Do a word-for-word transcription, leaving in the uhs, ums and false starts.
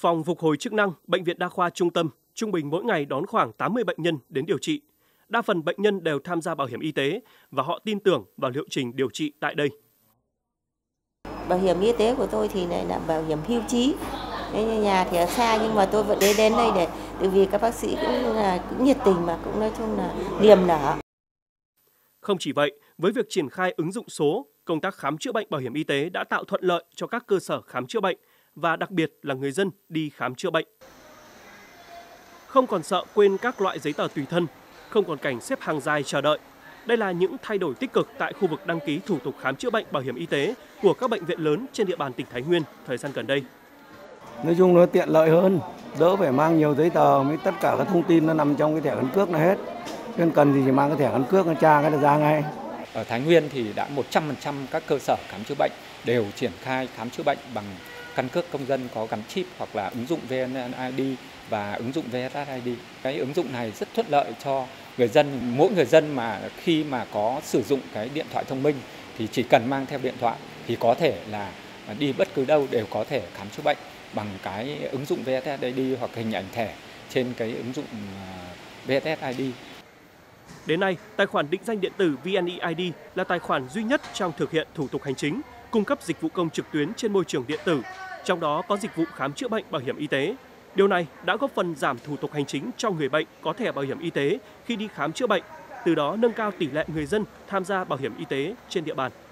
Phòng phục hồi chức năng Bệnh viện Đa khoa Trung tâm trung bình mỗi ngày đón khoảng tám mươi bệnh nhân đến điều trị. Đa phần bệnh nhân đều tham gia bảo hiểm y tế và họ tin tưởng vào liệu trình điều trị tại đây. Bảo hiểm y tế của tôi thì lại là bảo hiểm hưu trí. Nhà thì ở xa nhưng mà tôi vẫn đến đến đây để từ vì các bác sĩ cũng là cũng nhiệt tình mà cũng nói chung là niềm nở. Không chỉ vậy, với việc triển khai ứng dụng số, công tác khám chữa bệnh bảo hiểm y tế đã tạo thuận lợi cho các cơ sở khám chữa bệnh và đặc biệt là người dân đi khám chữa bệnh. Không còn sợ quên các loại giấy tờ tùy thân, không còn cảnh xếp hàng dài chờ đợi. Đây là những thay đổi tích cực tại khu vực đăng ký thủ tục khám chữa bệnh bảo hiểm y tế của các bệnh viện lớn trên địa bàn tỉnh Thái Nguyên thời gian gần đây. Nói chung nó tiện lợi hơn, đỡ phải mang nhiều giấy tờ, với tất cả các thông tin nó nằm trong cái thẻ căn cước này hết. Nên cần gì chỉ mang cái thẻ căn cước nó tra cái là ra ngay. Ở Thái Nguyên thì đã một trăm phần trăm các cơ sở khám chữa bệnh đều triển khai khám chữa bệnh bằng căn cước công dân có gắn chip hoặc là ứng dụng vê en i đê và ứng dụng vê ét ét i đê. Cái ứng dụng này rất thuận lợi cho người dân. Mỗi người dân mà khi mà có sử dụng cái điện thoại thông minh thì chỉ cần mang theo điện thoại thì có thể là đi bất cứ đâu đều có thể khám chữa bệnh bằng cái ứng dụng vê ét ét i đê hoặc hình ảnh thẻ trên cái ứng dụng vê ét ét i đê. Đến nay, tài khoản định danh điện tử vê en e i đê là tài khoản duy nhất trong thực hiện thủ tục hành chính, cung cấp dịch vụ công trực tuyến trên môi trường điện tử, trong đó có dịch vụ khám chữa bệnh bảo hiểm y tế. Điều này đã góp phần giảm thủ tục hành chính cho người bệnh có thẻ bảo hiểm y tế khi đi khám chữa bệnh, từ đó nâng cao tỷ lệ người dân tham gia bảo hiểm y tế trên địa bàn.